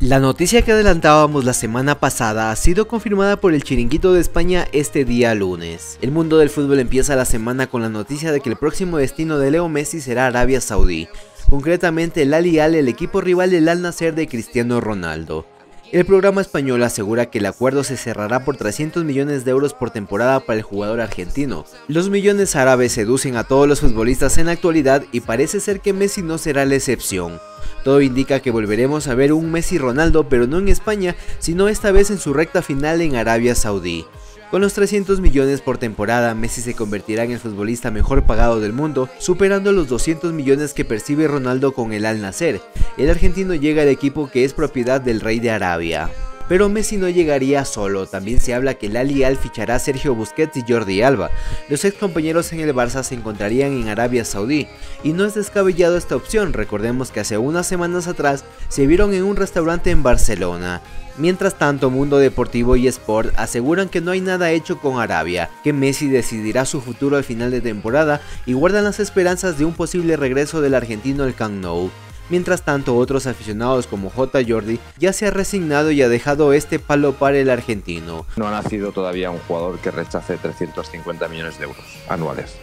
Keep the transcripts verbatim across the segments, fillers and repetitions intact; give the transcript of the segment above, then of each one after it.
La noticia que adelantábamos la semana pasada ha sido confirmada por el Chiringuito de España este día lunes. El mundo del fútbol empieza la semana con la noticia de que el próximo destino de Leo Messi será Arabia Saudí, concretamente el Al Hilal, el equipo rival del Al Nassr de Cristiano Ronaldo. El programa español asegura que el acuerdo se cerrará por trescientos millones de euros por temporada para el jugador argentino. Los millones árabes seducen a todos los futbolistas en la actualidad y parece ser que Messi no será la excepción. Todo indica que volveremos a ver un Messi Ronaldo, pero no en España, sino esta vez en su recta final en Arabia Saudí. Con los trescientos millones por temporada, Messi se convertirá en el futbolista mejor pagado del mundo, superando los doscientos millones que percibe Ronaldo con el Al Nassr. El argentino llega al equipo que es propiedad del rey de Arabia. Pero Messi no llegaría solo, también se habla que el Al Hilal fichará a Sergio Busquets y Jordi Alba. Los ex compañeros en el Barça se encontrarían en Arabia Saudí, y no es descabellado esta opción. Recordemos que hace unas semanas atrás se vieron en un restaurante en Barcelona. Mientras tanto, Mundo Deportivo y Sport aseguran que no hay nada hecho con Arabia, que Messi decidirá su futuro al final de temporada y guardan las esperanzas de un posible regreso del argentino al Camp Nou. Mientras tanto, otros aficionados como J. Jordi ya se ha resignado y ha dejado este palo para el argentino. No ha nacido todavía un jugador que rechace trescientos cincuenta millones de euros anuales.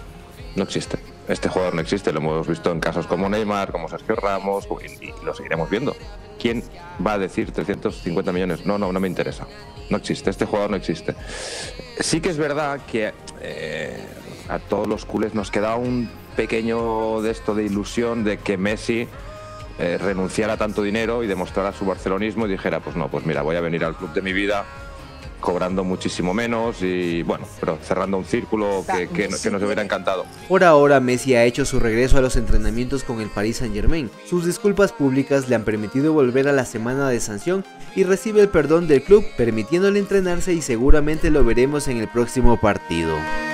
No existe. Este jugador no existe, lo hemos visto en casos como Neymar, como Sergio Ramos, y, y lo seguiremos viendo. ¿Quién va a decir trescientos cincuenta millones? No, no, no me interesa. No existe, este jugador no existe. Sí que es verdad que eh, a todos los culés nos queda un pequeño de esto de ilusión de que Messi eh, renunciara a tanto dinero y demostrara su barcelonismo y dijera, pues no, pues mira, voy a venir al club de mi vida cobrando muchísimo menos y bueno, pero cerrando un círculo que, que, que nos hubiera encantado. Por ahora, Messi ha hecho su regreso a los entrenamientos con el Paris Saint-Germain. Sus disculpas públicas le han permitido volver a la semana de sanción y recibe el perdón del club, permitiéndole entrenarse, y seguramente lo veremos en el próximo partido.